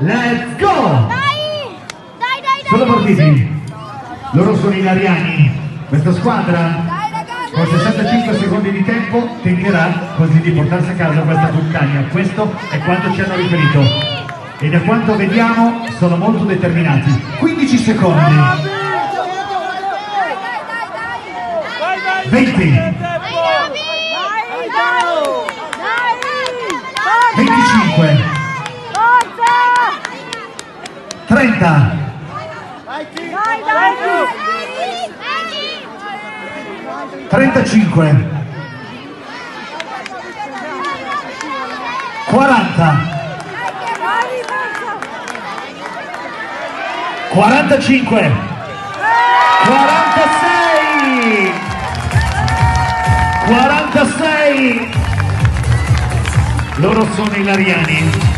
Let's go! Dai! Sono partiti. Loro sono ilariani. Questa squadra con 65 secondi di tempo tenterà così di portarsi a casa questa Vulcania. Questo è quanto ci hanno riferito. E da quanto vediamo sono molto determinati. 15 secondi. 20. 25. 30. 35. 40. 45. 46. 46. Loro sono ilariani.